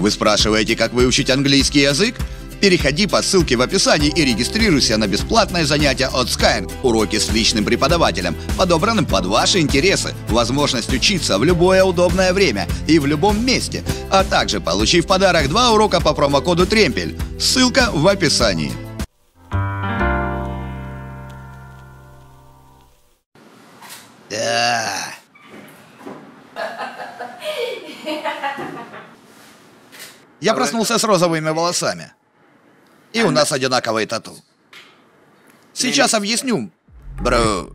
Вы спрашиваете, как выучить английский язык? Переходи по ссылке в описании и регистрируйся на бесплатное занятие от Skyeng. Уроки с личным преподавателем, подобранным под ваши интересы. Возможность учиться в любое удобное время и в любом месте. А также получи в подарок 2 урока по промокоду Тремпель. Ссылка в описании. Да. Я проснулся с розовыми волосами. И у нас одинаковые тату. Сейчас объясню, бро.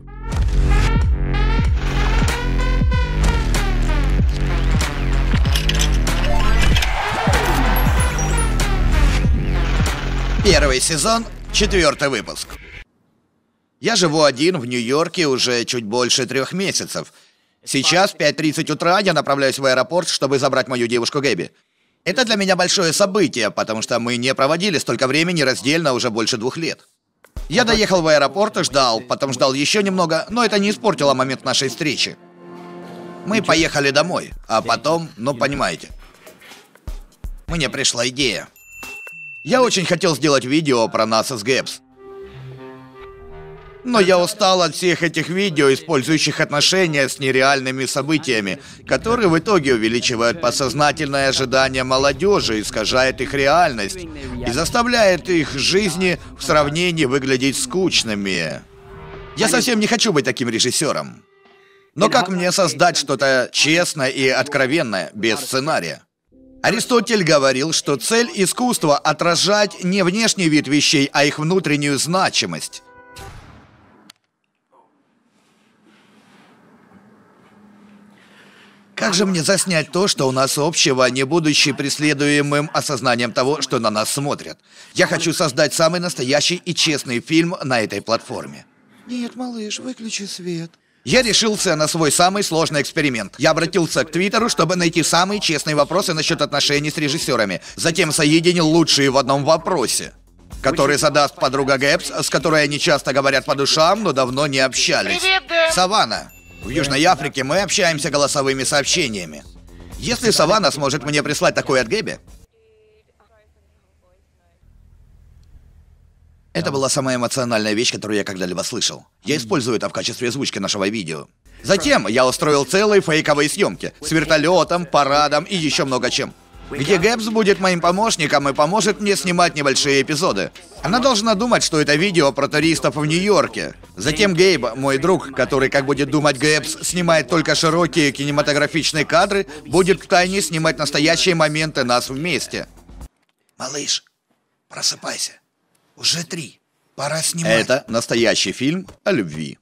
Первый сезон, 4-й выпуск. Я живу один в Нью-Йорке уже чуть больше 3 месяцев. Сейчас в 5:30 утра я направляюсь в аэропорт, чтобы забрать мою девушку Гэби. Это для меня большое событие, потому что мы не проводили столько времени раздельно уже больше 2 лет. Я доехал в аэропорт и ждал, потом ждал еще немного, но это не испортило момент нашей встречи. Мы поехали домой, а потом, ну понимаете, мне пришла идея. Я очень хотел сделать видео про нас с Гэбс. Но я устал от всех этих видео, использующих отношения с нереальными событиями, которые в итоге увеличивают подсознательное ожидание молодежи, искажает их реальность и заставляет их жизни в сравнении выглядеть скучными. Я совсем не хочу быть таким режиссером. Но как мне создать что-то честное и откровенное, без сценария? Аристотель говорил, что цель искусства — отражать не внешний вид вещей, а их внутреннюю значимость. Как же мне заснять то, что у нас общего, не будучи преследуемым осознанием того, что на нас смотрят? Я хочу создать самый настоящий и честный фильм на этой платформе. Нет, малыш, выключи свет. Я решился на свой самый сложный эксперимент. Я обратился к Твиттеру, чтобы найти самые честные вопросы насчет отношений с режиссерами. Затем соединил лучшие в одном вопросе, который задаст подруга Гэбс, с которой они часто говорят по душам, но давно не общались. Привет, Дэн. Саванна. В Южной Африке мы общаемся голосовыми сообщениями. Если Саванна сможет мне прислать такое от Гэби... Это была самая эмоциональная вещь, которую я когда-либо слышал. Я использую это в качестве озвучки нашего видео. Затем я устроил целые фейковые съемки с вертолетом, парадом и еще много чем. Где Гэбс будет моим помощником и поможет мне снимать небольшие эпизоды. Она должна думать, что это видео про туристов в Нью-Йорке. Затем Гейб, мой друг, который, как будет думать Гэбс, снимает только широкие кинематографичные кадры, будет втайне снимать настоящие моменты нас вместе. Малыш, просыпайся. Уже 3. Пора снимать. Это настоящий фильм о любви.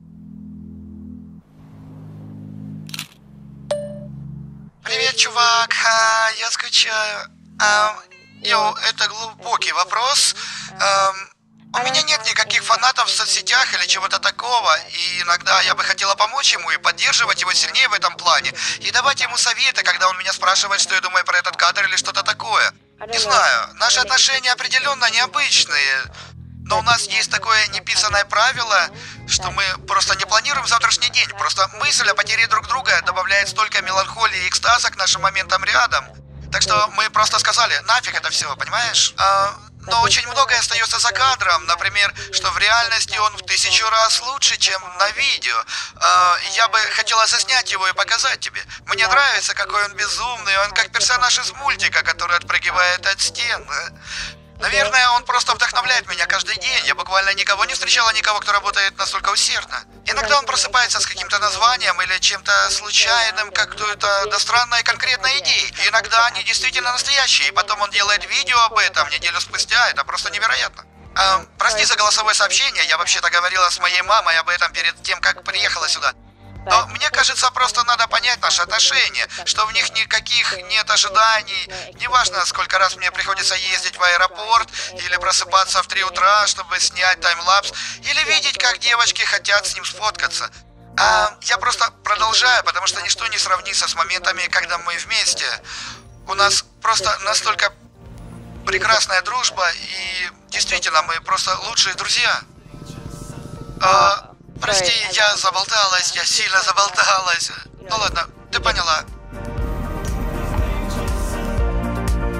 Привет, чувак. Я скучаю. Это глубокий вопрос. У меня нет никаких фанатов в соцсетях или чего-то такого, и иногда я бы хотела помочь ему и поддерживать его сильнее в этом плане, и давать ему советы, когда он меня спрашивает, что я думаю про этот кадр или что-то такое. Не знаю, наши отношения определенно необычные, но у нас есть такое неписанное правило, что мы просто не планируем завтрашний день, просто мысль о потере друг друга добавляет столько меланхолии и экстаза к нашим моментам рядом. Так что мы просто сказали, нафиг это все, понимаешь? Но очень многое остается за кадром, например, что в реальности он в 1000 раз лучше, чем на видео. Я бы хотела заснять его и показать тебе. Мне нравится, какой он безумный, он как персонаж из мультика, который отпрыгивает от стен. Наверное, он просто вдохновляет меня каждый день. Я буквально никого не встречала, кто работает настолько усердно. Иногда он просыпается с каким-то названием или чем-то случайным, какой-то странной конкретной идеей. Иногда они действительно настоящие, и потом он делает видео об этом неделю спустя. Это просто невероятно. Прости за голосовое сообщение, я вообще-то говорила с моей мамой об этом перед тем, как приехала сюда. Но мне кажется, просто надо понять наши отношения, что в них никаких нет ожиданий. Неважно, сколько раз мне приходится ездить в аэропорт, или просыпаться в 3 утра, чтобы снять таймлапс, или видеть, как девочки хотят с ним сфоткаться. Я просто продолжаю, потому что ничто не сравнится с моментами, когда мы вместе. У нас просто настолько прекрасная дружба, и действительно, мы просто лучшие друзья. Прости, я заболталась, я сильно заболталась. Ну ладно, ты поняла.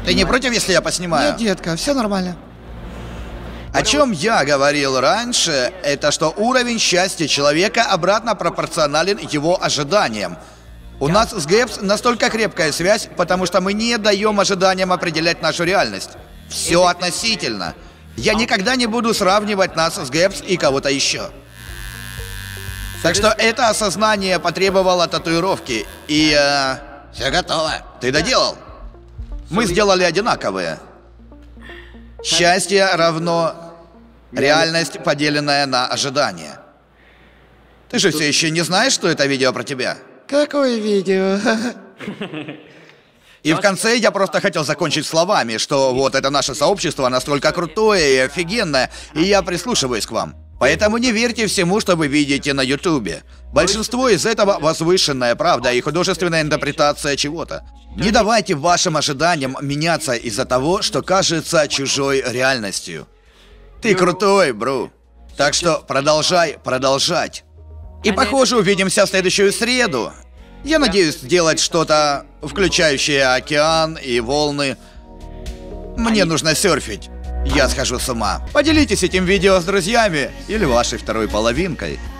Ты не против, если я поснимаю? Нет, детка, все нормально. О чем я говорил раньше, это что уровень счастья человека обратно пропорционален его ожиданиям. У нас с Гэбс настолько крепкая связь, потому что мы не даем ожиданиям определять нашу реальность. Все относительно. Я никогда не буду сравнивать нас с Гэбс и кого-то еще. Так что это осознание потребовало татуировки. И... все готово. Ты доделал? Мы сделали одинаковые. Счастье равно реальность, поделенная на ожидания. Ты же все еще не знаешь, что это видео про тебя? Какое видео? И в конце я просто хотел закончить словами, что вот это наше сообщество настолько крутое и офигенное, и я прислушиваюсь к вам. Поэтому не верьте всему, что вы видите на Ютубе. Большинство из этого возвышенная правда и художественная интерпретация чего-то. Не давайте вашим ожиданиям меняться из-за того, что кажется чужой реальностью. Ты крутой, бро. Так что продолжай продолжать. И похоже, увидимся в следующую среду. Я надеюсь сделать что-то, включающее океан и волны. Мне нужно серфить. Я схожу с ума. Поделитесь этим видео с друзьями или вашей второй половинкой.